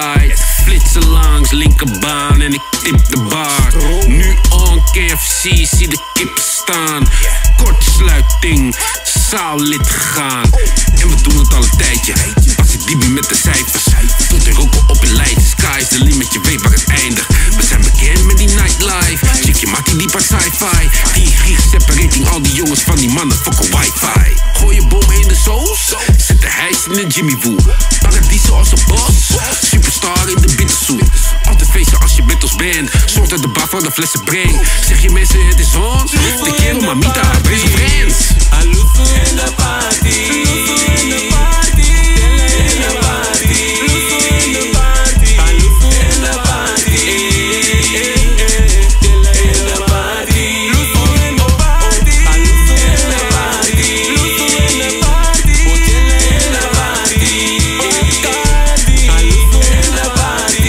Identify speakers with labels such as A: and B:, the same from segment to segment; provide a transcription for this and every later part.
A: ride. Flitsen langs, linkerbaan en ik tip de bar. Nu on KFC, zie de kippen staan. Kortsluiting, zaallid gaan. En we doen het al een tijdje. Pas ik diep met de cijfers. Tot er roken op in Leiden. Sky is the limit, je weet waar het eindigt. We zijn bekend met die nightlife. Check je makkie die part sci-fi. Die separating al die jongens van die mannen fucking wifi. Gooi je bomen in de soos. Zet de hijs in een Jimmy Woo. Paradiso als een bos. Superstar in de bittersoep. Altijd feesten als je met ons bent. Zonder de bar van de flessen breng. Zeg je mensen het is ons. De kerel mamita, best friends.
B: Aluso in de party. In de party. In de party. In de party. Aluso in de party. In de party. Aluso in de party. Aluso in de party. Aluso in de party. In de party. Aluso in de party.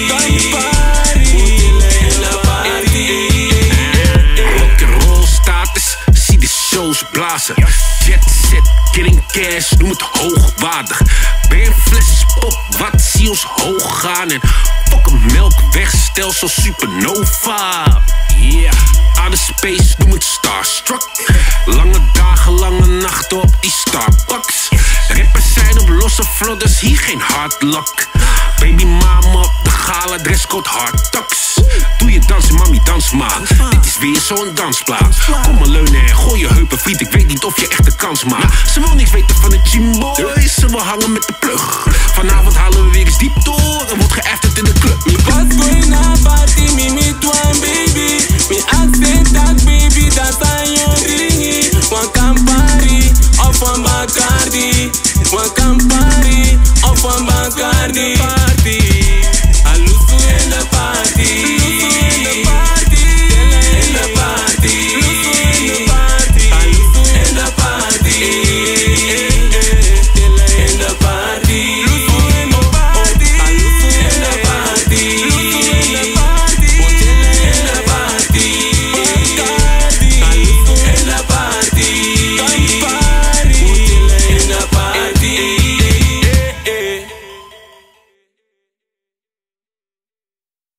B: In de party.
A: Rock'n'roll status, zie de shows blazen. Jet set, killing cash, noem het hoogwaardig. Ben fles pop, wat zie ons hoog gaan. En fucking melkwegstelsel supernova. Yeah, outer space, noem het starstruck. Lange dagen, lange nachten op die Starbucks. Rappers zijn op losse vlodders, hier geen hard luck. Baby mama op de gala, dresscode hard tucks. Doe je dansen, mami, dans maar. Dit is weer zo'n dansplaats. Kom maar leunen en gooi je heupen, vriend. Ik weet niet of je echt de kans maakt. Ze wil niks weten van de chimboys. Ze wil hangen met de plug. Vanavond halen we weer eens Ditto.